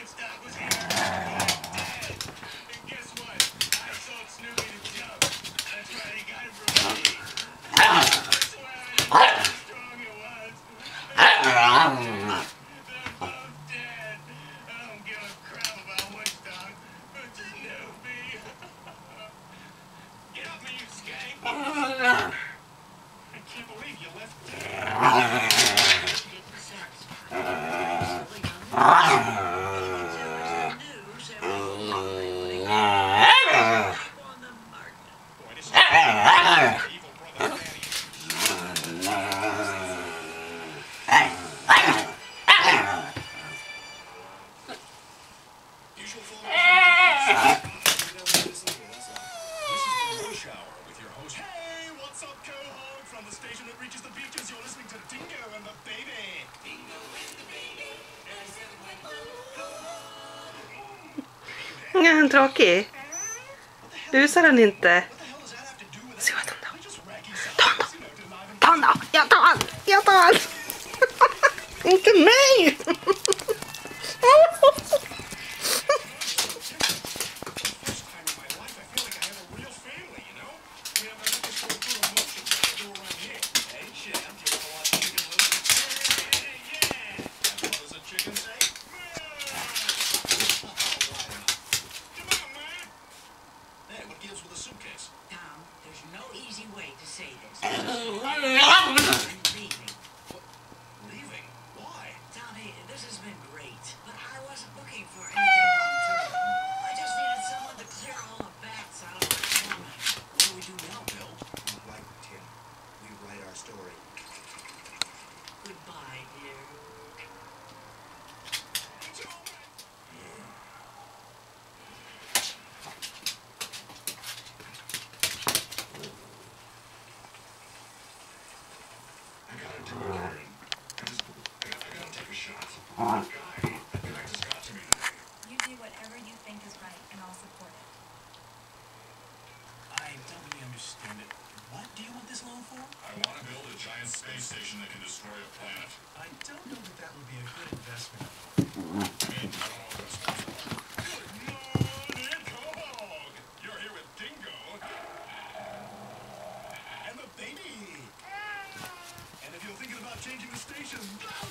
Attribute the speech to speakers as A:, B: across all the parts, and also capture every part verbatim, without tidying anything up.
A: Ja, tråkig. Busar den inte? Se vad den då. Ta han då. Ta han då. Jag tar han. Jag tar han. Inte mig.
B: You do whatever you think is right, and I'll support it.
C: I don't really understand it. What do you want this loan for?
D: I want to build a giant space station that can destroy a planet.
C: I don't know that that would be a good investment.
D: I mean, I don't know what that's for. Good morning, Cog! You're here with Dingo. And the baby. And if you're thinking about changing the station,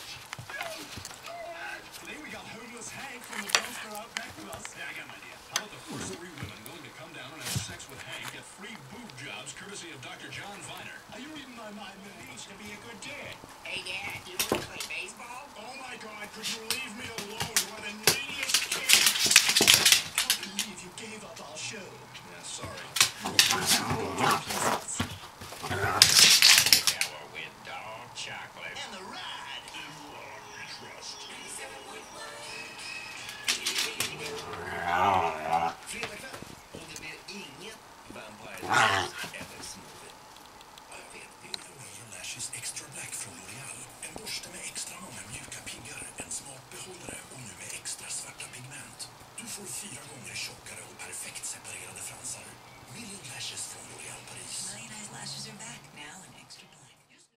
D: today we got homeless Hank from the dumpster out back with us.
C: Yeah, I got an idea. How about the first three women willing to come down and have sex with Hank get free boob jobs courtesy of Doctor John Viner?
D: Are you reading my mind? It needs to be a good day.
E: Hey, Dad, do you want to play baseball?
D: Oh my God, could you leave me alone? You are the neediest kid. I can't believe you gave up our show.
C: Yeah, sorry.
D: Please.